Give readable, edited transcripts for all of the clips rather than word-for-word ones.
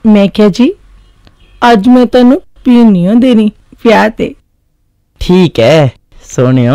मैं क्या जी अज मैं तेनू पीन नहीं देनी ब्याह ते। ठीक है सोनियो।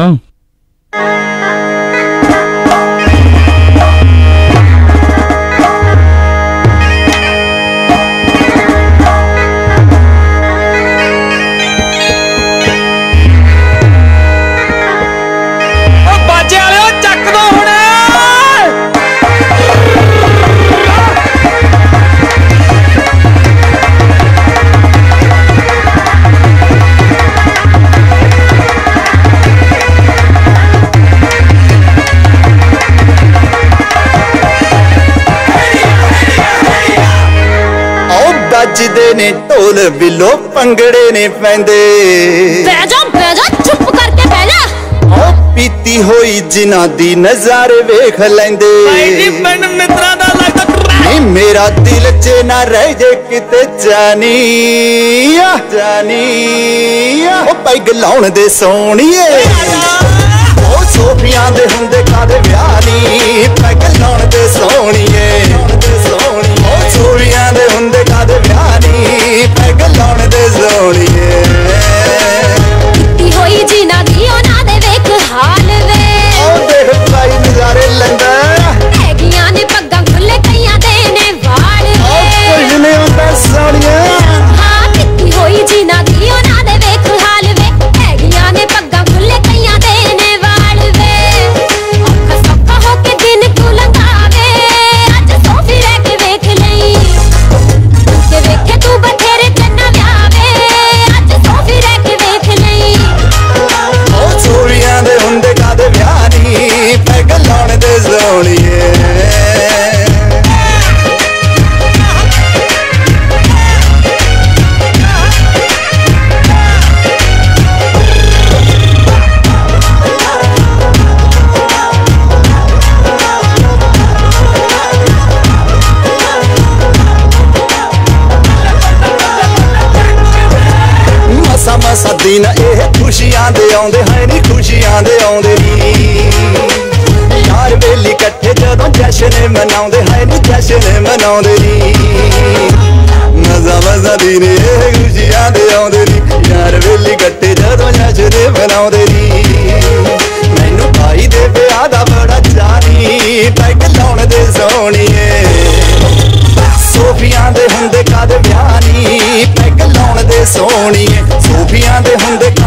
बजदे ने ढोल बिलो पंगड़े ने पैंदे। बह जा चुप करके बह जा। ओ पीती होई जिन्हां दी नज़ारे वेख लैंदे। नी मेरा दिल च ना रह जे किते जानी जानी ओ पैग लाउण दे सोहणीए। ओ सोफियां दे हुंदे कादे व्याह नी पैग लाउण दे सोहणीए। ओ सोफियां दे हुंदे कादे व्याह नी पैग लाउण दे सोहणीए। पीती होई जिन्हां दी उन्हां दे वेख हाल वे। ओ देख भाई नज़ारे लैंदा। हैगियां ने पग्गां खुले कईयां दे ने वाल वे। कुछ नहीं हुंदा सोहणीए। हाँ पीती होई जिन्हां दी उन्हां दे वेख हाल वे। हैगियां ने पग्गां खुले कईयां दे ने वाल वे। औखा सौखा हो के दिन तू लंघावे अज सोफी रह के वेख लई। के वेखे तू बथेरे चन्ना व्यावे अज सोफी रह के वेख लई। ओ सोहणियां दे हुंदे कादे व्याह नी पैग लाउण दे सोहणीए। मसा दिन एह खुशियां दे आउंदे है नी खुशियां दे आउंदे नी। यार बेली कट्ठे जदों जश्न मनाउंदे है नी जश्न मनाउंदे नी। मजा मजा दिन एह खुशियां दे आउंदे नी। यार बेली कट्ठे जदों जश्न मनाउंदे नी। मैनू भाई दे ब्याह दा बड़ा चाही पैग लाउण दे सोहणीए। सोफियां दे हुंदे कादे व्याह नी पैग लाउण दे सोहणीए। सोफियां दे हुंदे